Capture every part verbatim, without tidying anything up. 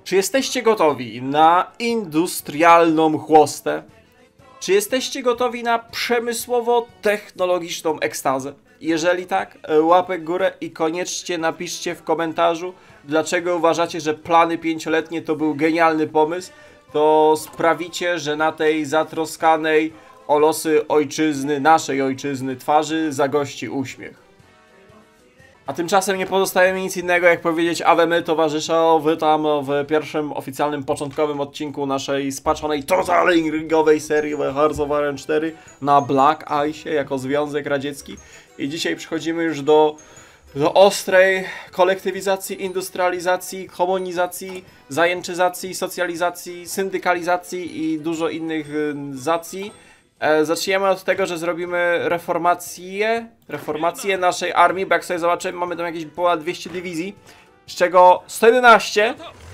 Czy jesteście gotowi na industrialną chłostę? Czy jesteście gotowi na przemysłowo-technologiczną ekstazę? Jeżeli tak, łapek górę i koniecznie napiszcie w komentarzu, dlaczego uważacie, że plany pięcioletnie to był genialny pomysł. To sprawicie, że na tej zatroskanej o losy ojczyzny, naszej ojczyzny twarzy zagości uśmiech. A tymczasem nie pozostaje mi nic innego, jak powiedzieć Ave my, towarzyszo, witam w pierwszym oficjalnym, początkowym odcinku naszej spaczonej, totalnie ringowej serii The Hearts of Iron cztery na Black Ice jako Związek Radziecki. I dzisiaj przechodzimy już do, do ostrej kolektywizacji, industrializacji, komunizacji, zajęczyzacji, socjalizacji, syndykalizacji i dużo innych zacji. E, zaczniemy od tego, że zrobimy reformację, reformację naszej armii, bo jak sobie zobaczymy, mamy tam jakieś ponad dwieście dywizji, z czego sto jedenaście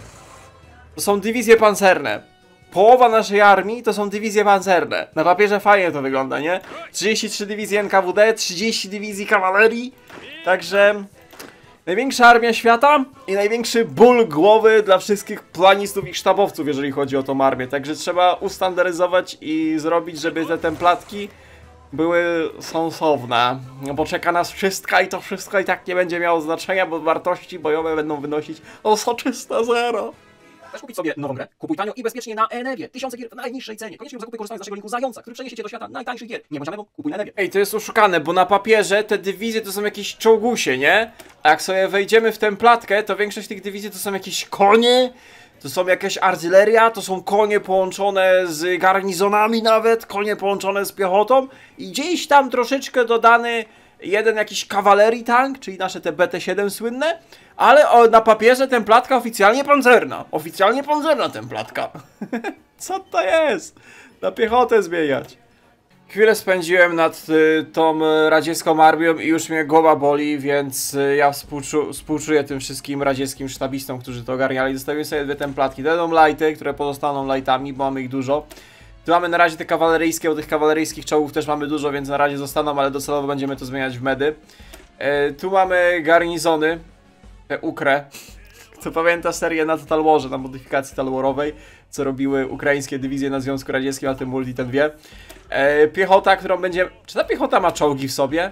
to są dywizje pancerne. Połowa naszej armii to są dywizje pancerne. Na papierze fajnie to wygląda, nie? trzydzieści trzy dywizje N K W D, trzydzieści dywizji kawalerii, także największa armia świata i największy ból głowy dla wszystkich planistów i sztabowców, jeżeli chodzi o tą armię. Także trzeba ustandaryzować i zrobić, żeby te templatki były sensowne. No bo czeka nas wszystko i to wszystko i tak nie będzie miało znaczenia, bo wartości bojowe będą wynosić o soczyste zero. Chcesz kupić sobie nową grę? Kupuj tanio i bezpiecznie na Enewie. Tysiące gier w najniższej cenie. Koniecznie zakupy korzystając z naszego linku Zająca, który przeniesie cię do świata najtańszych gier. Nie bądź samemu, kupuj na Enewie. Ej, to jest oszukane, bo na papierze te dywizje to są jakieś czołgusie, nie? A jak sobie wejdziemy w tę platkę, to większość tych dywizji to są jakieś konie, to są jakaś artyleria, to są konie połączone z garnizonami nawet, konie połączone z piechotą i gdzieś tam troszeczkę dodany jeden jakiś kawalerii tank, czyli nasze te B T siedem słynne, ale o, na papierze templatka oficjalnie pancerna. Oficjalnie pancerna templatka. Co to jest? Na piechotę zmieniać. Chwilę spędziłem nad y, tą radziecką armią i już mnie głowa boli, więc y, ja współczu współczuję tym wszystkim radzieckim sztabistom, którzy to ogarniali. Zostawiłem sobie dwie templatki. To będą lighty, które pozostaną lightami, bo mamy ich dużo. Tu mamy na razie te kawaleryjskie, bo tych kawaleryjskich czołgów też mamy dużo, więc na razie zostaną, ale docelowo będziemy to zmieniać w medy. E, tu mamy garnizony, te ukre. Kto pamięta serię na Total Warze, na modyfikacji Total Warowej, co robiły ukraińskie dywizje na Związku Radzieckim, a ten multi ten wie. E, piechota, którą będzie... Czy ta piechota ma czołgi w sobie?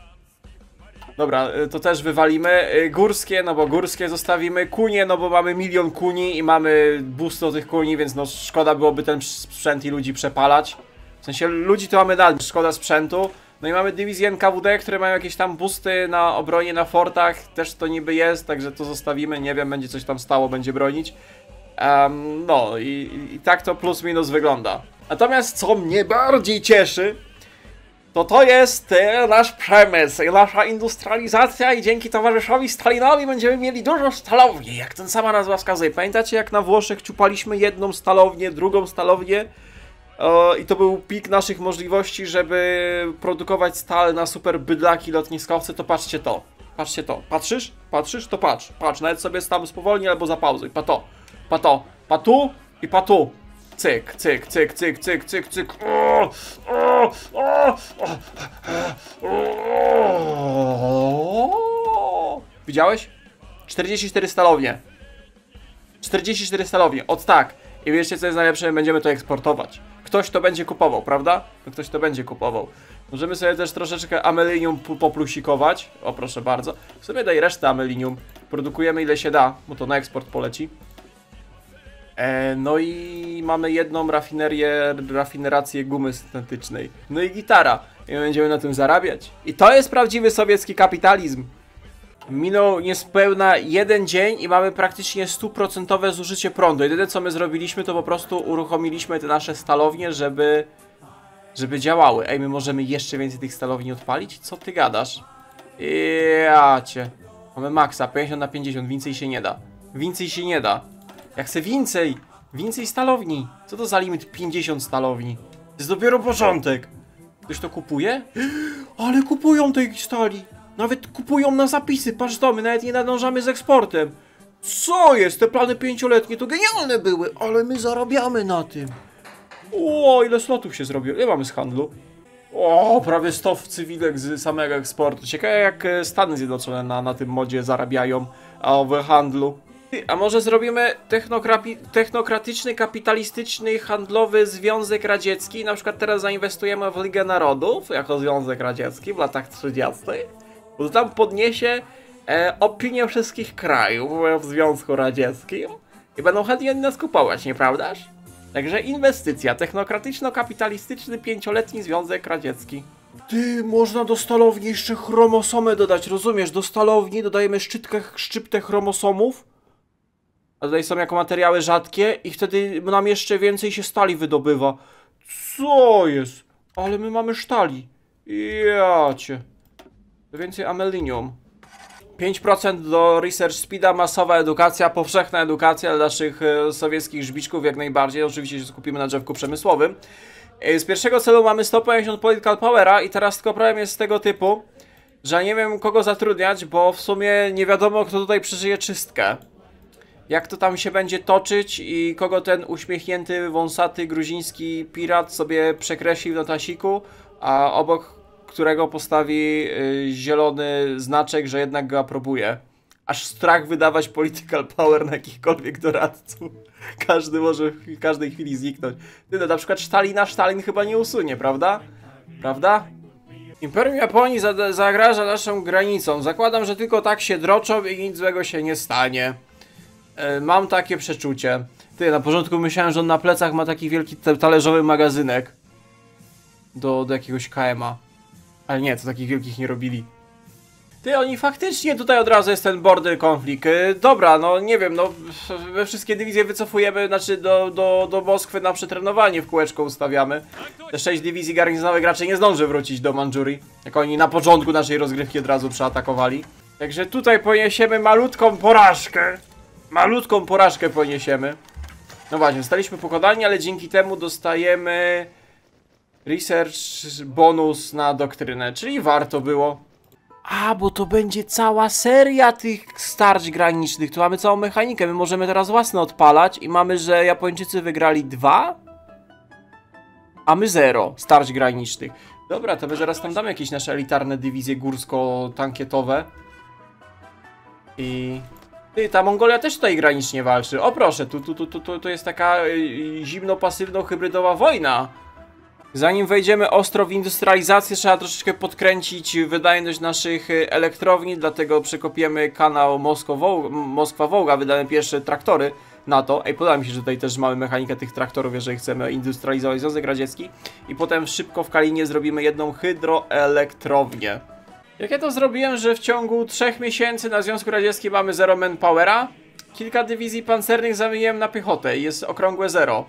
Dobra, to też wywalimy. Górskie, no bo górskie zostawimy. Kunie, no bo mamy milion kuni i mamy boost tych kuni, więc no szkoda byłoby ten sprzęt i ludzi przepalać. W sensie ludzi to mamy nadal, szkoda sprzętu. No i mamy dywizję N K W D, które mają jakieś tam boosty na obronie na fortach. Też to niby jest, także to zostawimy. Nie wiem, będzie coś tam stało, będzie bronić. Um, no i, i tak to plus minus wygląda. Natomiast co mnie bardziej cieszy, to to jest e, nasz przemysł, nasza industrializacja i dzięki towarzyszowi Stalinowi będziemy mieli dużo stalowni, jak ten sama nazwa wskazuje. Pamiętacie, jak na Włoszech ciupaliśmy jedną stalownię, drugą stalownię e, i to był pik naszych możliwości, żeby produkować stal na super bydlaki lotniskowce, to patrzcie to. Patrzcie to. Patrzysz? Patrzysz? To patrz. Patrz, nawet sobie tam spowolnij albo zapauzuj. Pa to. Pa to. Pa tu i pa tu. Cyk, cyk, cyk, cyk, cyk, cyk, cyk. O, o, o, o. Widziałeś? czterdzieści cztery stalownie. czterdzieści cztery stalownie. Od tak. I wiecie, co jest najlepsze? Będziemy to eksportować. Ktoś to będzie kupował, prawda? No ktoś to będzie kupował. Możemy sobie też troszeczkę amelinium poplusikować. O, proszę bardzo. Sobie daj resztę amelinium. Produkujemy ile się da, bo to na eksport poleci. E, no i mamy jedną rafinerię, rafinerację gumy syntetycznej. No i gitara. I będziemy na tym zarabiać. I to jest prawdziwy sowiecki kapitalizm. Minął niespełna jeden dzień i mamy praktycznie stuprocentowe zużycie prądu. Jedyne co my zrobiliśmy, to po prostu uruchomiliśmy te nasze stalownie, żeby... żeby działały. Ej, my możemy jeszcze więcej tych stalowni odpalić? Co ty gadasz? Jacie. Mamy maksa, pięćdziesiąt na pięćdziesiąt, więcej się nie da. Więcej się nie da. Ja chcę więcej! Więcej stalowni! Co to za limit pięćdziesiąt stalowni? To jest dopiero początek! Ktoś to kupuje? Ale kupują tej stali! Nawet kupują na zapisy, patrz to, my nawet nie nadążamy z eksportem! Co jest? Te plany pięcioletnie to genialne były, ale my zarabiamy na tym! O, ile slotów się zrobiło? Ile mamy z handlu? O, prawie sto cywilek z samego eksportu. Ciekawe jak Stany Zjednoczone na, na tym modzie zarabiają, a w handlu. A może zrobimy technokratyczny, kapitalistyczny, handlowy Związek Radziecki? Na przykład teraz zainwestujemy w Ligę Narodów jako Związek Radziecki w latach trzydziestych. Bo to tam podniesie e, opinię wszystkich krajów w Związku Radzieckim i będą chętnie nas kupować, nieprawdaż? Także inwestycja, technokratyczno-kapitalistyczny, pięcioletni Związek Radziecki. Ty, można do stalowni jeszcze chromosomy dodać, rozumiesz? Do stalowni dodajemy szczytkę, szczyptę chromosomów, a tutaj są jako materiały rzadkie i wtedy nam jeszcze więcej się stali wydobywa. Co jest? Ale my mamy sztali. Jacie. Więcej amelinium. pięć procent do research speeda, masowa edukacja, powszechna edukacja dla naszych e, sowieckich żbiczków jak najbardziej. Oczywiście się skupimy na drzewku przemysłowym. E, z pierwszego celu mamy sto pięćdziesiąt political powera i teraz tylko problem jest z tego typu, że nie wiem kogo zatrudniać, bo w sumie nie wiadomo kto tutaj przeżyje czystkę. Jak to tam się będzie toczyć i kogo ten uśmiechnięty, wąsaty, gruziński pirat sobie przekreśli w notasiku, a obok którego postawi y, zielony znaczek, że jednak go aprobuje. Aż strach wydawać political power na jakichkolwiek doradców. Każdy może w każdej chwili zniknąć. Ty, no, na przykład Stalina Stalin chyba nie usunie, prawda? Prawda? Imperium Japonii za zagraża naszą granicą. Zakładam, że tylko tak się droczą i nic złego się nie stanie. Y, mam takie przeczucie. Ty, na początku myślałem, że on na plecach ma taki wielki talerzowy magazynek. Do, do jakiegoś K M a. Ale nie, to takich wielkich nie robili. Ty, oni faktycznie tutaj od razu jest ten border konflikt. Yy, dobra, no nie wiem, no we wszystkie dywizje wycofujemy, znaczy do, do, do Moskwy na przetrenowanie w kółeczko ustawiamy. Te sześć dywizji garnizonowych raczej nie zdąży wrócić do Mandżurii, jak oni na początku naszej rozgrywki od razu przeatakowali. Także tutaj poniesiemy malutką porażkę. Malutką porażkę poniesiemy. No właśnie, zostaliśmy pokonani, ale dzięki temu dostajemy research bonus na doktrynę, czyli warto było. A, bo to będzie cała seria tych starć granicznych. Tu mamy całą mechanikę. My możemy teraz własne odpalać i mamy, że Japończycy wygrali dwa, a my zero starć granicznych. Dobra, to my zaraz tam damy jakieś nasze elitarne dywizje górsko-tankietowe. I... Ty, ta Mongolia też tutaj granicznie walczy. O proszę, tu, tu, tu, tu, tu, tu jest taka yy, zimno-pasywno-hybrydowa wojna. Zanim wejdziemy ostro w industrializację, trzeba troszeczkę podkręcić wydajność naszych elektrowni, dlatego przekopiemy kanał Moskwa-Wołga, wydamy pierwsze traktory na to. Ej, podoba mi się, że tutaj też mamy mechanikę tych traktorów, jeżeli chcemy industrializować Związek Radziecki. I potem szybko w Kalinie zrobimy jedną hydroelektrownię. Jak ja to zrobiłem, że w ciągu trzech miesięcy na Związku Radzieckim mamy zero manpowera, kilka dywizji pancernych zamieniłem na piechotę i jest okrągłe zero.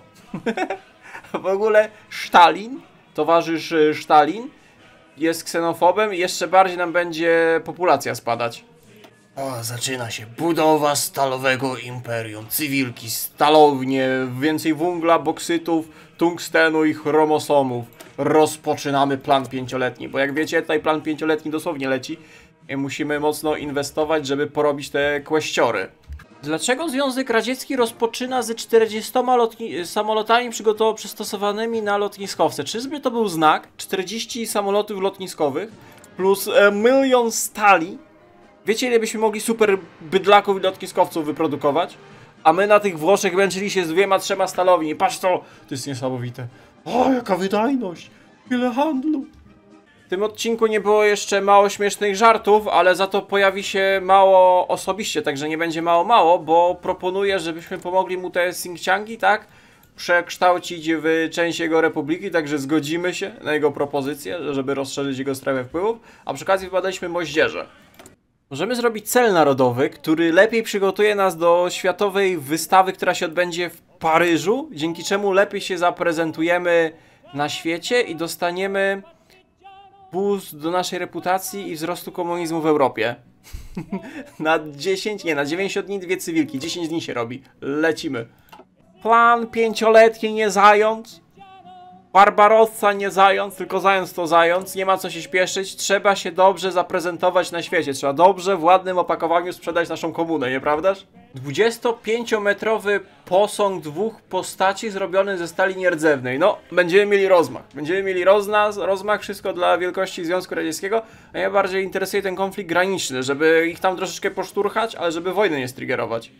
W ogóle Stalin, towarzysz Stalin, jest ksenofobem i jeszcze bardziej nam będzie populacja spadać. O, zaczyna się budowa stalowego imperium. Cywilki, stalownie, więcej węgla, boksytów, tungstenu i chromosomów. Rozpoczynamy plan pięcioletni, bo jak wiecie, tutaj plan pięcioletni dosłownie leci i musimy mocno inwestować, żeby porobić te kłeściory. Dlaczego Związek Radziecki rozpoczyna ze czterdziestoma samolotami przystosowanymi na lotniskowce? Czyżby to był znak? czterdzieści samolotów lotniskowych plus e, milion stali. Wiecie, ile byśmy mogli super bydlaków i lotniskowców wyprodukować? A my na tych Włoszech męczyli się z dwiema, trzema stalowni. Patrz to! To jest niesamowite. O, jaka wydajność! Ile handlu! W tym odcinku nie było jeszcze mało śmiesznych żartów, ale za to pojawi się mało osobiście, także nie będzie mało mało, bo proponuję, żebyśmy pomogli mu te Xinjiangi, tak? Przekształcić w część jego republiki, także zgodzimy się na jego propozycję, żeby rozszerzyć jego strefę wpływów, a przy okazji wybadaliśmy moździerze. Możemy zrobić cel narodowy, który lepiej przygotuje nas do światowej wystawy, która się odbędzie w Paryżu, dzięki czemu lepiej się zaprezentujemy na świecie i dostaniemy boost do naszej reputacji i wzrostu komunizmu w Europie. Na dziesięć, nie, na dziewięćdziesiąt dni dwie cywilki, dziesięć dni się robi. Lecimy. Plan pięcioletni, nie zając. Barbarossa nie zając, tylko zając to zając. Nie ma co się śpieszyć, trzeba się dobrze zaprezentować na świecie. Trzeba dobrze w ładnym opakowaniu sprzedać naszą komunę, nieprawdaż? dwudziestopięciometrowy posąg dwóch postaci zrobiony ze stali nierdzewnej. No, będziemy mieli rozmach. Będziemy mieli rozmach, rozmach, wszystko dla wielkości Związku Radzieckiego. A mnie bardziej interesuje ten konflikt graniczny, żeby ich tam troszeczkę poszturchać, ale żeby wojny nie striggerować.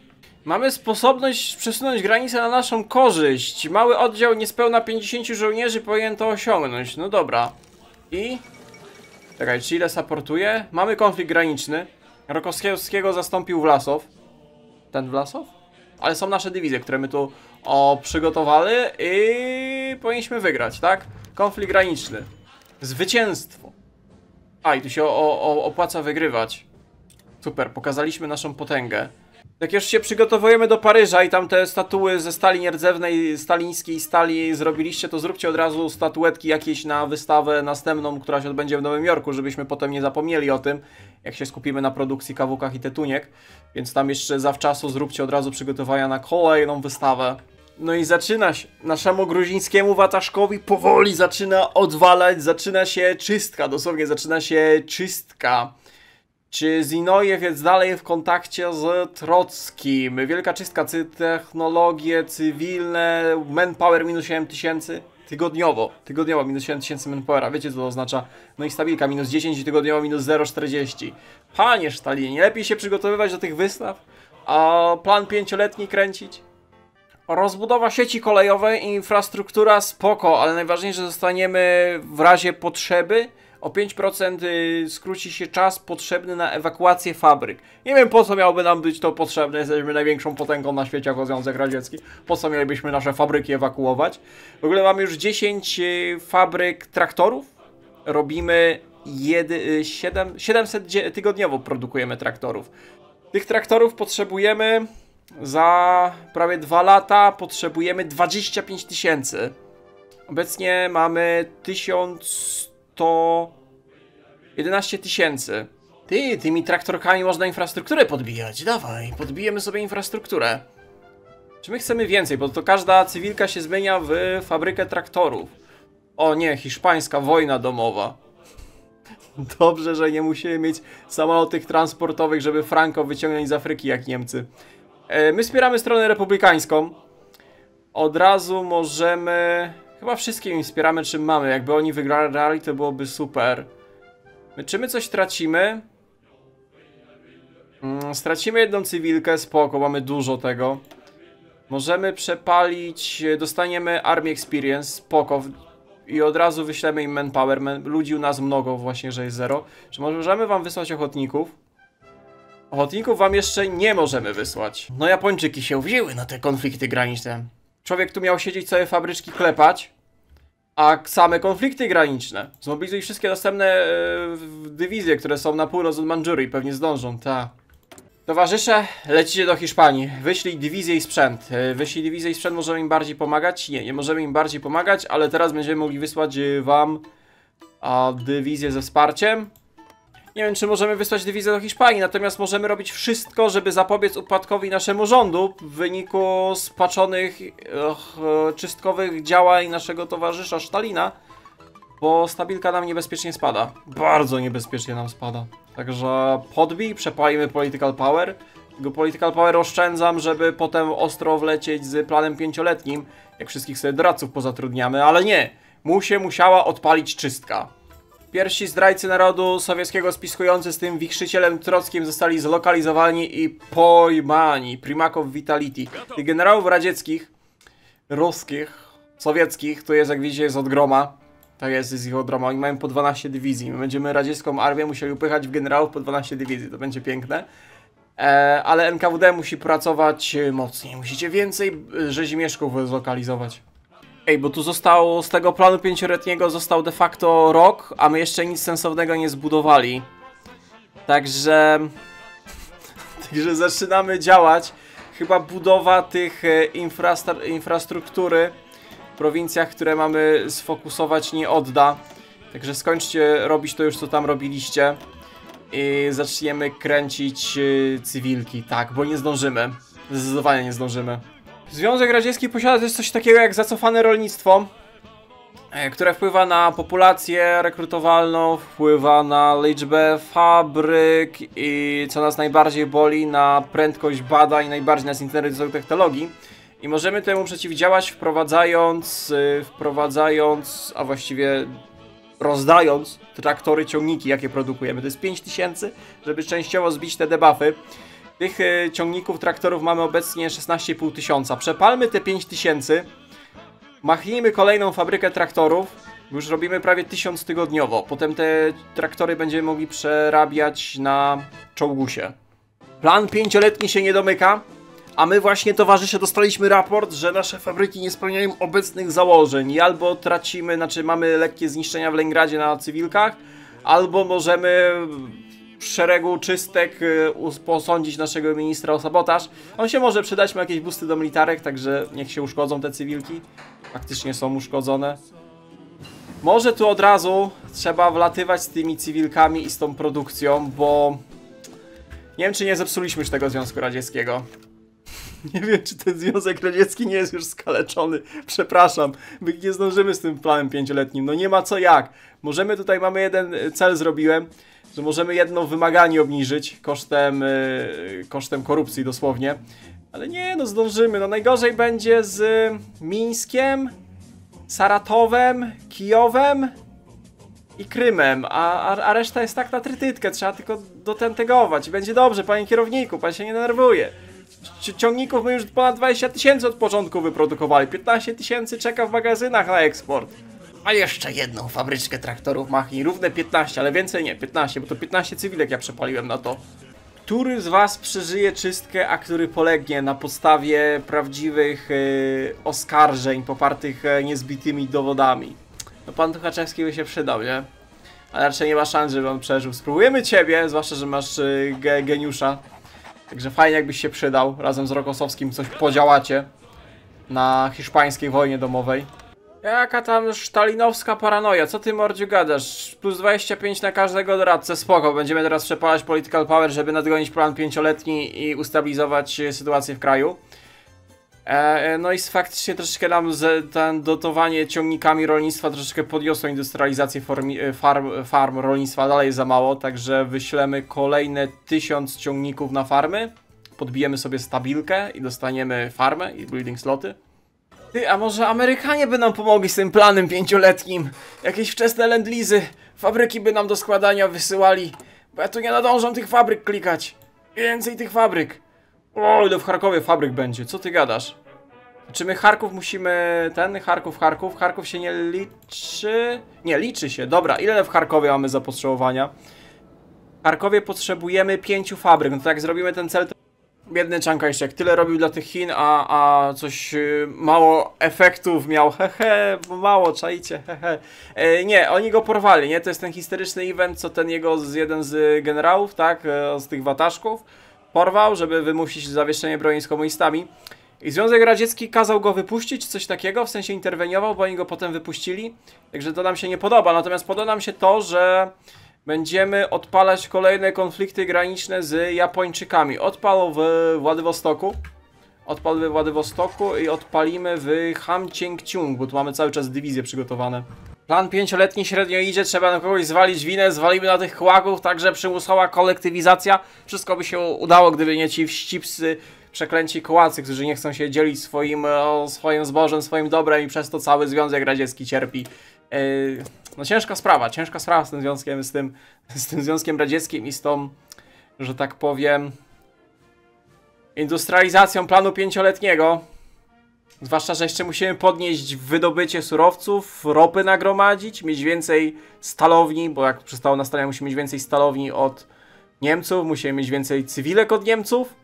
Mamy sposobność przesunąć granicę na naszą korzyść. Mały oddział niespełna pięćdziesięciu żołnierzy powinien to osiągnąć. No dobra. I... Czekaj, Chile supportuje. Mamy konflikt graniczny. Rokowskiego zastąpił Wlasow. Ten Wlasow? Ale są nasze dywizje, które my tu o, przygotowali i powinniśmy wygrać, tak? Konflikt graniczny. Zwycięstwo. A, i tu się o, o, opłaca wygrywać. Super, pokazaliśmy naszą potęgę. Jak już się przygotowujemy do Paryża i tam te statuły ze stali nierdzewnej, stalińskiej stali zrobiliście, to zróbcie od razu statuetki jakieś na wystawę następną, która się odbędzie w Nowym Jorku, żebyśmy potem nie zapomnieli o tym, jak się skupimy na produkcji kawukach i tetuniek. Więc tam jeszcze zawczasu zróbcie od razu przygotowania na kolejną wystawę. No i zaczyna się, naszemu gruzińskiemu wataszkowi powoli zaczyna odwalać, zaczyna się czystka, dosłownie zaczyna się czystka. Czy Zinojew jest dalej w kontakcie z Trockim? Wielka czystka, cy technologie cywilne, manpower minus siedem tysięcy. Tygodniowo, tygodniowo minus siedem tysięcy manpowera, wiecie co to oznacza? No i stabilka minus dziesięć i tygodniowo minus zero przecinek czterdzieści. Panie Stalinie, lepiej się przygotowywać do tych wystaw, a plan pięcioletni kręcić? Rozbudowa sieci kolejowej i infrastruktura spoko, ale najważniejsze, że zostaniemy w razie potrzeby. O pięć procent skróci się czas potrzebny na ewakuację fabryk. Nie wiem, po co miałoby nam być to potrzebne, jesteśmy największą potęgą na świecie jako Związek Radziecki. Po co mielibyśmy nasze fabryki ewakuować? W ogóle mamy już dziesięć fabryk traktorów. Robimy siedem, siedemset tygodniowo produkujemy traktorów. Tych traktorów potrzebujemy za prawie dwa lata, potrzebujemy dwadzieścia pięć tysięcy. Obecnie mamy tysiąc to jedenaście tysięcy. Ty, tymi traktorkami można infrastrukturę podbijać. Dawaj, podbijemy sobie infrastrukturę. Czy my chcemy więcej? Bo to każda cywilka się zmienia w fabrykę traktorów. O nie, hiszpańska wojna domowa. Dobrze, że nie musimy mieć samolotów transportowych, żeby Franco wyciągnąć z Afryki jak Niemcy. E, my wspieramy stronę republikańską. Od razu możemy... Chyba wszystkim wspieramy, czym mamy. Jakby oni wygrali, to byłoby super. My, czy my coś tracimy? Mm, stracimy jedną cywilkę, spoko, mamy dużo tego. Możemy przepalić, dostaniemy Army Experience, spoko. I od razu wyślemy im manpower. Ludzi u nas mnogo, właśnie, że jest zero. Czy możemy wam wysłać ochotników? Ochotników wam jeszcze nie możemy wysłać. No Japończyki się wzięły na te konflikty graniczne. Człowiek tu miał siedzieć, całe fabryczki klepać, a same konflikty graniczne. Zmobilizuj wszystkie następne e, dywizje, które są na północ od Mandżurii. Pewnie zdążą, ta. Towarzysze, lecicie do Hiszpanii. Wyślij dywizję i sprzęt. E, wyślij dywizję i sprzęt, możemy im bardziej pomagać? Nie, nie możemy im bardziej pomagać, ale teraz będziemy mogli wysłać wam a, dywizję ze wsparciem. Nie wiem, czy możemy wysłać dywizję do Hiszpanii, natomiast możemy robić wszystko, żeby zapobiec upadkowi naszemu rządu w wyniku spaczonych, ech, czystkowych działań naszego towarzysza Stalina, bo stabilka nam niebezpiecznie spada. Bardzo niebezpiecznie nam spada. Także podbij, przepalimy political power. Tego political power oszczędzam, żeby potem ostro wlecieć z planem pięcioletnim, jak wszystkich sobie doradców pozatrudniamy, ale nie. Mu się musiała odpalić czystka. Pierwsi zdrajcy narodu sowieckiego spiskujący z tym wichrzycielem Trockim zostali zlokalizowani i pojmani. Primakow Vitality. Tych generałów radzieckich, ruskich, sowieckich, to jest, jak widzicie, jest od groma. Tak jest, jest ich od groma. Oni mają po dwanaście dywizji. My będziemy radziecką armię musieli upychać w generałów po dwanaście dywizji. To będzie piękne. E, ale N K W D musi pracować mocniej. Musicie więcej rzezimieszków zlokalizować. Ej, bo tu zostało, z tego planu pięcioletniego został de facto rok, a my jeszcze nic sensownego nie zbudowali. Także... Także zaczynamy działać. Chyba budowa tych infrastruktury w prowincjach, które mamy sfokusować, nie odda. Także skończcie robić to już, co tam robiliście. I zaczniemy kręcić cywilki, tak, bo nie zdążymy. Zdecydowanie nie zdążymy. Związek Radziecki posiada też coś takiego jak zacofane rolnictwo, które wpływa na populację rekrutowalną, wpływa na liczbę fabryk i co nas najbardziej boli, na prędkość badań, najbardziej nas interesują technologii. I możemy temu przeciwdziałać wprowadzając, wprowadzając, a właściwie rozdając traktory, ciągniki, jakie produkujemy. To jest pięć tysięcy, żeby częściowo zbić te debuffy. Tych y, ciągników, traktorów mamy obecnie szesnaście i pół tysiąca. Przepalmy te pięć tysięcy. Machnijmy kolejną fabrykę traktorów. Już robimy prawie tysiąc tygodniowo. Potem te traktory będziemy mogli przerabiać na czołgusie. Plan pięcioletni się nie domyka. A my właśnie, towarzysze, dostaliśmy raport, że nasze fabryki nie spełniają obecnych założeń. I albo tracimy, znaczy mamy lekkie zniszczenia w Leningradzie na cywilkach, albo możemy w szeregu czystek posądzić naszego ministra o sabotaż. On się może przydać, ma jakieś busty do militarek, także niech się uszkodzą te cywilki. Faktycznie są uszkodzone. Może tu od razu trzeba wlatywać z tymi cywilkami i z tą produkcją, bo nie wiem, czy nie zepsuliśmy już tego Związku Radzieckiego. Nie wiem, czy ten Związek Radziecki nie jest już skaleczony. Przepraszam, my nie zdążymy z tym planem pięcioletnim. No nie ma co jak. Możemy tutaj, mamy jeden cel, zrobiłem, że możemy jedno wymaganie obniżyć kosztem, yy, kosztem korupcji dosłownie. Ale nie, no zdążymy. No najgorzej będzie z Mińskiem, Saratowem, Kijowem i Krymem, a, a, a reszta jest tak na trytytkę. Trzeba tylko dotentegować i będzie dobrze, panie kierowniku, pan się nie denerwuje. Ciągników my już ponad dwadzieścia tysięcy od początku wyprodukowali. piętnaście tysięcy czeka w magazynach na eksport. A jeszcze jedną fabryczkę traktorów machnij. Równe piętnaście, ale więcej nie. piętnaście, bo to piętnaście cywilek ja przepaliłem na to. Który z was przeżyje czystkę, a który polegnie na podstawie prawdziwych yy, oskarżeń popartych yy, niezbitymi dowodami? No pan Tuchaczewski by się przydał, nie? Ale raczej nie ma szans, żeby on przeżył. Spróbujemy ciebie, zwłaszcza, że masz yy, ge geniusza. Także fajnie, jakbyś się przydał. Razem z Rokosowskim coś podziałacie na hiszpańskiej wojnie domowej. Jaka tam sztalinowska paranoja, co ty, mordziu, gadasz? Plus dwadzieścia pięć na każdego doradcę, spoko. Będziemy teraz przepalać political power, żeby nadgonić plan pięcioletni i ustabilizować sytuację w kraju. E, no i faktycznie troszeczkę nam z, ten dotowanie ciągnikami rolnictwa troszeczkę podniosło industrializację formi, farm, farm rolnictwa, dalej jest za mało, także wyślemy kolejne tysiąc ciągników na farmy. Podbijemy sobie stabilkę i dostaniemy farmę i breeding sloty. Ty, a może Amerykanie by nam pomogli z tym planem pięcioletnim? Jakieś wczesne land-leasy, fabryki by nam do składania wysyłali. Bo ja tu nie nadążam tych fabryk klikać. Więcej tych fabryk. O, ile w Charkowie fabryk będzie, co ty gadasz? Czy my Charków musimy... ten? Charków, Charków? Charków się nie liczy? Nie, liczy się, dobra. Ile w Charkowie mamy zapotrzebowania? W Charkowie potrzebujemy pięciu fabryk. No to jak zrobimy ten cel, to... Biedny Czangajszek, tyle robił dla tych Chin, a, a coś yy, mało efektów miał, hehe, bo mało, czajcie, hehe. E, nie, oni go porwali, nie? To jest ten historyczny event, co ten jego, z, jeden z generałów, tak, e, z tych wataszków, porwał, żeby wymusić zawieszenie broni z komunistami. I Związek Radziecki kazał go wypuścić, coś takiego, w sensie interweniował, bo oni go potem wypuścili. Także to nam się nie podoba, natomiast podoba nam się to, że... będziemy odpalać kolejne konflikty graniczne z Japończykami. Odpal w Władywostoku. Odpal we Władywostoku i odpalimy w Hamciengciung, bo tu mamy cały czas dywizje przygotowane. Plan pięcioletni średnio idzie, trzeba na kogoś zwalić winę, zwalimy na tych kłaków, także przymusowa kolektywizacja. Wszystko by się udało, gdyby nie ci wścibscy, przeklęci kołacy, którzy nie chcą się dzielić swoim, o, swoim zbożem, swoim dobrem i przez to cały Związek Radziecki cierpi. Yy, no ciężka sprawa, ciężka sprawa z tym związkiem, z tym, z tym Związkiem Radzieckim i z tą, że tak powiem, industrializacją planu pięcioletniego. Zwłaszcza, że jeszcze musimy podnieść wydobycie surowców, ropy nagromadzić, mieć więcej stalowni, bo jak przystało na stalowni, musimy mieć więcej stalowni od Niemców, musimy mieć więcej cywilek od Niemców.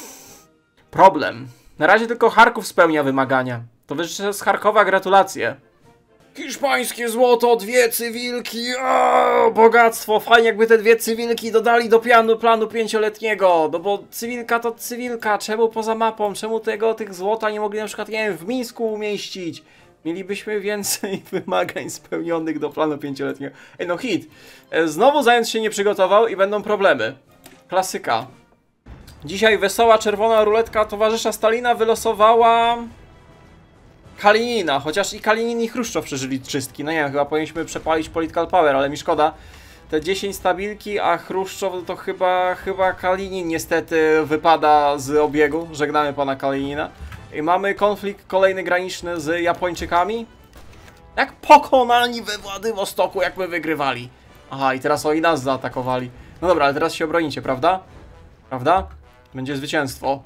Problem. Na razie tylko Charków spełnia wymagania. To wyższe z Charkowa gratulacje. Hiszpańskie złoto, dwie cywilki, o, bogactwo, fajnie jakby te dwie cywilki dodali do planu, planu pięcioletniego, no bo cywilka to cywilka, czemu poza mapą, czemu tego, tych złota nie mogli na przykład, nie wiem, w Mińsku umieścić? Mielibyśmy więcej wymagań spełnionych do planu pięcioletniego. Ej, no hit, znowu zając się nie przygotował i będą problemy. Klasyka. Dzisiaj wesoła czerwona ruletka towarzysza Stalina wylosowała... Kalinina, chociaż i Kalinin i Chruszczow przeżyli czystki. No nie wiem, chyba powinniśmy przepalić political power, ale mi szkoda. Te dziesięć stabilki, a Chruszczow to chyba, chyba Kalinin niestety wypada z obiegu. Żegnamy pana Kalinina. I mamy konflikt kolejny graniczny z Japończykami. Jak pokonani we Władywostoku, jak my wygrywali. Aha, i teraz oni nas zaatakowali. No dobra, ale teraz się obronicie, prawda? Prawda? Będzie zwycięstwo.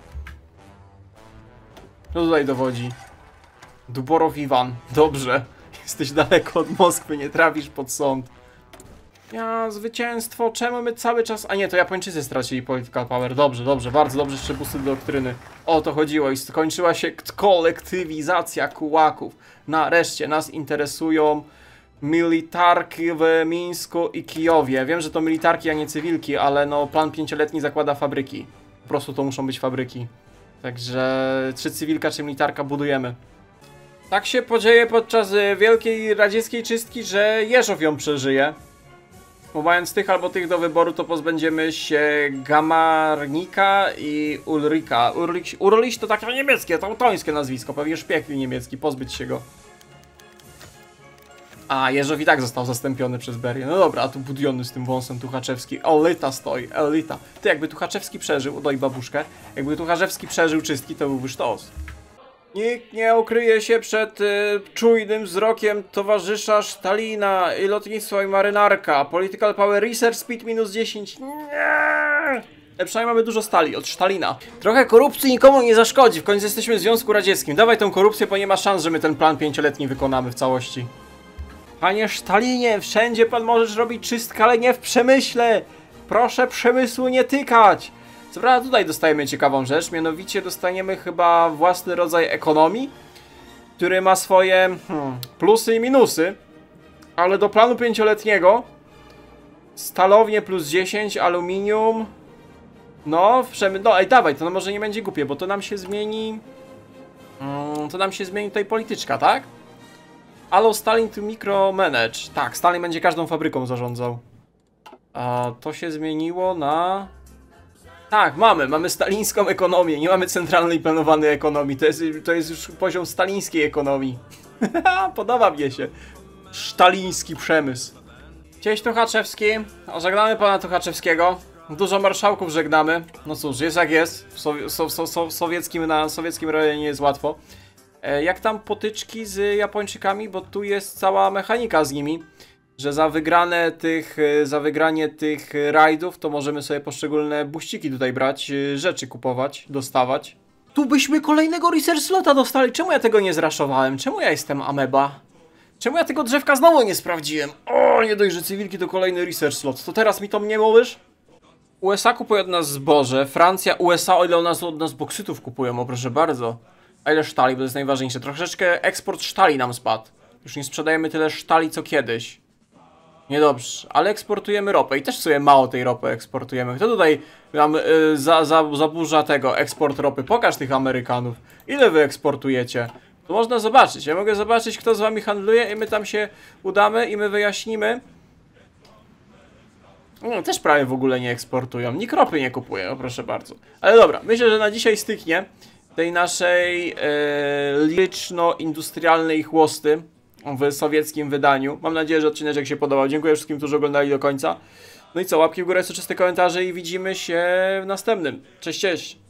Kto tutaj dowodzi? Duborow Iwan. Dobrze. Jesteś daleko od Moskwy, nie trafisz pod sąd. Ja, zwycięstwo. Czemu my cały czas... A nie, to Japończycy stracili political power. Dobrze, dobrze, bardzo dobrze, jeszcze pusty do doktryny. O to chodziło i skończyła się kolektywizacja kułaków. Nareszcie nas interesują militarki w Mińsku i Kijowie. Wiem, że to militarki, a nie cywilki, ale no plan pięcioletni zakłada fabryki. Po prostu to muszą być fabryki. Także czy cywilka, czy militarka budujemy. Tak się podzieje podczas wielkiej radzieckiej czystki, że Jeżow ją przeżyje. Bo mając tych albo tych do wyboru, to pozbędziemy się Gamarnika i Ulrika. Ulrich, Ulrich to takie niemieckie, to tońskie nazwisko, pewnie szpieg niemiecki, pozbyć się go. A, Jeżow i tak został zastąpiony przez Berię. No dobra, a tu budiony z tym wąsem Tuchaczewski. Elita stoi, elita. Ty, jakby Tuchaczewski przeżył, doj babuszkę, jakby Tuchaczewski przeżył czystki, to byłby sztos. Nikt nie ukryje się przed y, czujnym wzrokiem towarzysza Stalina i lotnictwo i marynarka. Political Power Research Speed minus dziesięć. Nie! Ale przynajmniej mamy dużo stali od Stalina. Trochę korupcji nikomu nie zaszkodzi. W końcu jesteśmy w Związku Radzieckim. Dawaj tą korupcję, bo nie ma szans, że my ten plan pięcioletni wykonamy w całości. Panie Stalinie, wszędzie pan możesz robić czystkę, ale nie w przemyśle. Proszę przemysłu nie tykać. Co prawda tutaj dostajemy ciekawą rzecz, mianowicie dostaniemy chyba własny rodzaj ekonomii, który ma swoje hmm, plusy i minusy, ale do planu pięcioletniego stalownie plus dziesięć, aluminium, no, w przemy... no ej, dawaj, to no może nie będzie głupie, bo to nam się zmieni, hmm, to nam się zmieni tutaj polityczka, tak? Allow Stalin to micromanage, tak, Stalin będzie każdą fabryką zarządzał, a to się zmieniło na... Tak, mamy, mamy stalińską ekonomię, nie mamy centralnej planowanej ekonomii, to jest, to jest już poziom stalińskiej ekonomii. Podoba mi się. Staliński przemysł. Cześć Tuchaczewski, żegnamy pana Tuchaczewskiego, dużo marszałków żegnamy, no cóż, jest jak jest, w, sowie, so, so, so, sowieckim, na sowieckim rejonie jest łatwo. E, jak tam potyczki z Japończykami, bo tu jest cała mechanika z nimi. Że za wygrane tych, za wygranie tych rajdów to możemy sobie poszczególne buściki tutaj brać, rzeczy kupować, dostawać. Tu byśmy kolejnego research slota dostali. Czemu ja tego nie zraszowałem? Czemu ja jestem ameba? Czemu ja tego drzewka znowu nie sprawdziłem? O, nie dość, że cywilki to kolejny research slot. To teraz mi to mnie mówisz? U S A kupuje od nas zboże, Francja, U S A, o ile od nas, od nas boksytów kupują, o proszę bardzo. A ile sztali, bo to jest najważniejsze. Troszeczkę eksport sztali nam spadł. Już nie sprzedajemy tyle sztali co kiedyś. Niedobrze, ale eksportujemy ropę i też sobie mało tej ropy eksportujemy. Kto tutaj nam y, za, za, zaburza tego, eksport ropy? Pokaż tych Amerykanów. Ile wy eksportujecie? To można zobaczyć. Ja mogę zobaczyć, kto z wami handluje i my tam się udamy i my wyjaśnimy. No, też prawie w ogóle nie eksportują. Nikt ropy nie kupuje, o proszę bardzo. Ale dobra, myślę, że na dzisiaj styknie tej naszej y, liryczno-industrialnej chłosty w sowieckim wydaniu. Mam nadzieję, że odcinek się podobał. Dziękuję wszystkim, którzy oglądali do końca. No i co, łapki w górę, soczyste komentarze i widzimy się w następnym. Cześć, cześć!